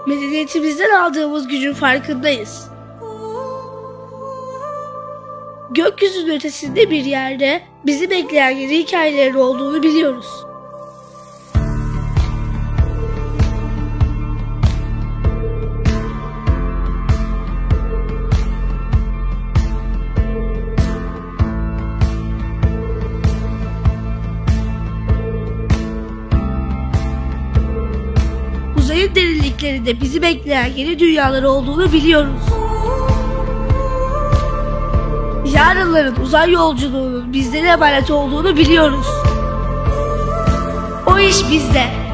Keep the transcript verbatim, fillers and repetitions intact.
Medeniyetimizden aldığımız gücün farkındayız. Gökyüzünün ötesinde bir yerde bizi bekleyen yeni hikayelerin olduğunu biliyoruz. Uzayın derinliklerinde bizi bekleyen yeni dünyalar olduğunu biliyoruz. Yarınların uzay yolculuğunun bizlere emanet olduğunu biliyoruz. O iş bizde.